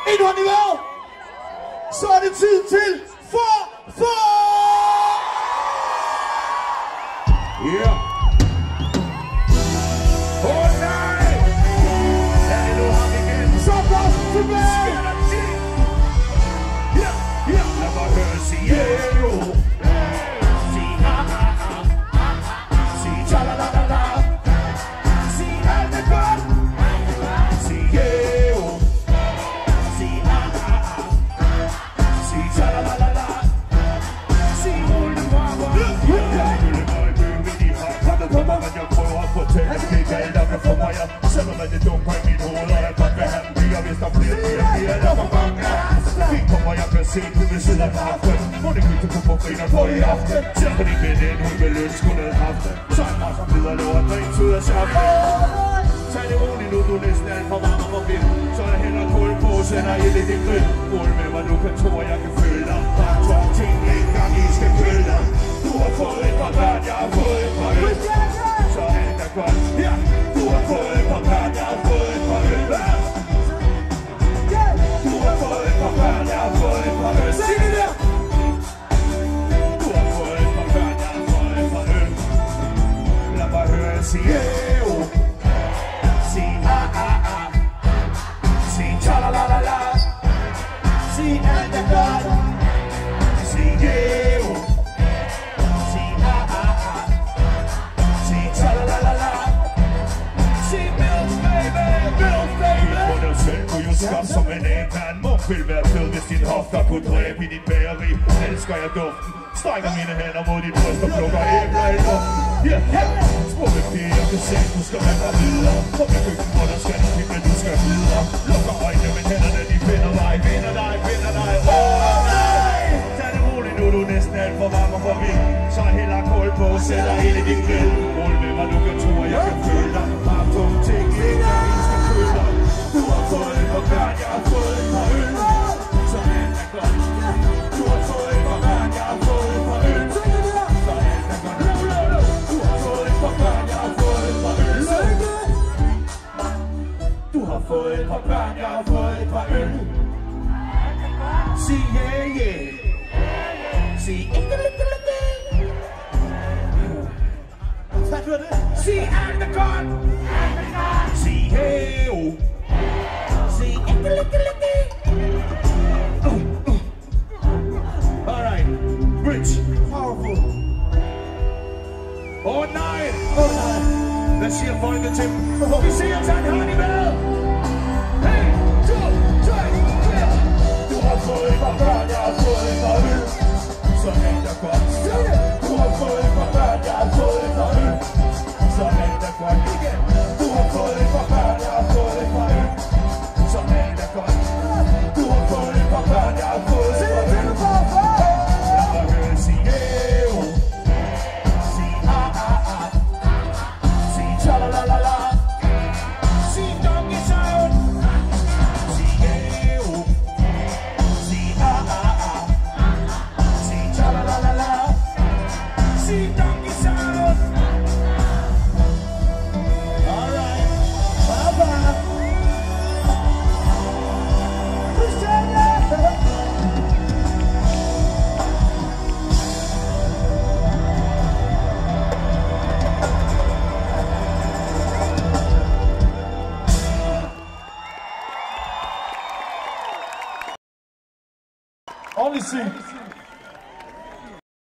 En hånd i vejret. Så er det tid til Pharfar. Yeah. Åh nej! Ja, nu har vi igen. Så blåsen tilbage. Ja, ja. Lad mig høre sige yeah, jo. Sige sige ta-la-la-la-la. Sige alt er godt. Sige yeah, jo. Sige sige ta-la-la-la-la. Sige hold det bare. På mig, men jeg prøver at fortælle, at det ikke er alt, der kan få mig. Jeg selvom at det dunker i mit hoved, og jeg godt vil have dem piger, hvis der bliver eller for mange. Fint på mig, jeg kan se det ved siden af kraften. Må det kytte på griner for i aften. Ser på din ven ind, hun vil ønske, hun havde haft det. Så jeg bare som videre lover at drinks ud af saften. Tag det roligt nu, du er næsten alt for varm og vind. Så jeg hælder kul på, sender ild i din grill. Mål med mig, du kan tro, at jeg kan føle dig. Bare tog ting, en gang I skal følge dig. Du har fået et par børn, jeg har fået et par øl. Så alt er godt. Ja, du har fået et par børn, jeg har fået et par øl. Du har fået et par børn, jeg har fået et par øl. Sig det der. Du har fået et par børn, jeg har fået et par øl. Lad mig høre jer sige yeah, oh. Sige sige ta-la-la-la-la. Sige alt er godt. Sige yeah, oh. Sige sige ta-la-la-la-la. Sige milk baby, milk baby. På dig selv kunne jo skam som en ægman. Munk vil være fed, hvis din hofter kunne dræbe i dit bageri. Elsker jeg duften. Strækker mine hænder mod dit bryst og plukker æbler i luften. Ja, ja. Spurg med pige, jeg kan se, du skal være videre. Kom i køkken, hvor der skal du men du skal videre. Lukker øjnene, men hænderne, de finder dig. Vinder dig, vinder dig. Åh nej! Tag det roligt nu, du er næsten alt for varm og for vild. Så hælder kul på, sætter ind i din grill. Rul med mig, du kan tro, at jeg kan føle dig. Bare tunge ting, ikke gang, I skal føle dig. Du har fået et par børn, jeg har fået et par øl. Så alt er godt. Du har fået et par børn, jeg har fået et par øl. Så alt er godt. Du har fået et par børn, jeg har fået et par øl. Du har fået et par børn, jeg har fået et par øl. Sig yeah, yeah. Sig ikke lidt. Hvad er det? Sig alt er godt. Sig hey, oh. Sig ikke lidt. Alright, Rich. Powerful. Åh nej! Hvad siger folket til dem? Vi siger, tag en hånd i vejret! 1, 2, 3, 4! Du har fået et par børn, jeg har fået et par øl. Så alt er godt. Du har fået et par børn, jeg har fået et par øl. Så alt er godt igen. Du har fået et par børn, jeg har fået et par øl. Så alt er godt. Du har fået et par børn, jeg har fået et par øl. Lad mig høre sige yeah, oh. Sige sige ta-la-la-la-la. Sige donkey sound. Sige yeah, oh. Sige sige ta-la-la-la-la. Sige donkey sound. Alright, Pharfar. Christiania. Only sing.